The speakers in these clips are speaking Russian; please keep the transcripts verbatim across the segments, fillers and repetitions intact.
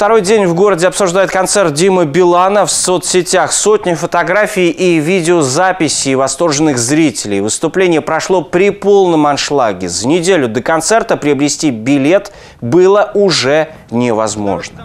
Второй день в городе обсуждает концерт Димы Билана. В соцсетях сотни фотографий и видеозаписей восторженных зрителей. Выступление прошло при полном аншлаге. За неделю до концерта приобрести билет было уже невозможно.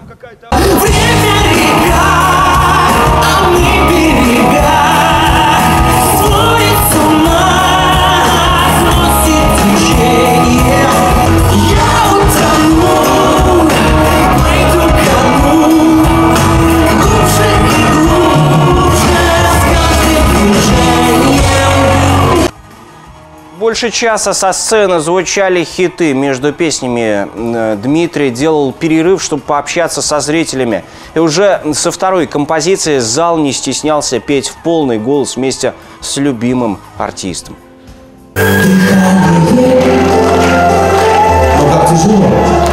Больше часа со сцены звучали хиты. Между песнями Дмитрий делал перерыв, чтобы пообщаться со зрителями. И уже со второй композиции зал не стеснялся петь в полный голос вместе с любимым артистом. Ну как тяжело.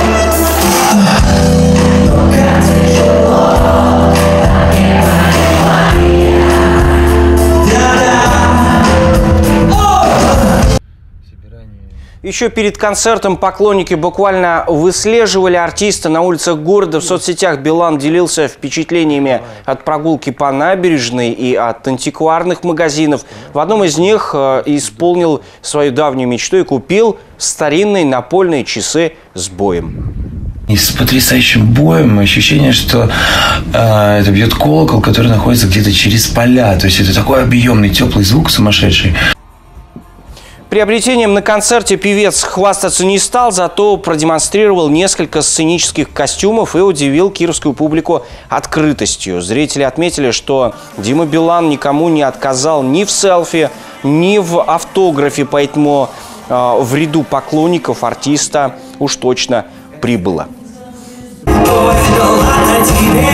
Еще перед концертом поклонники буквально выслеживали артиста на улицах города. В соцсетях Билан делился впечатлениями от прогулки по набережной и от антикварных магазинов. В одном из них исполнил свою давнюю мечту и купил старинные напольные часы с боем. И с потрясающим боем, ощущение, что э, это бьет колокол, который находится где-то через поля. То есть это такой объемный, теплый звук сумасшедший. Приобретением на концерте певец хвастаться не стал, зато продемонстрировал несколько сценических костюмов и удивил кировскую публику открытостью. Зрители отметили, что Дима Билан никому не отказал ни в селфи, ни в автографе, поэтому э, в ряду поклонников артиста уж точно прибыло.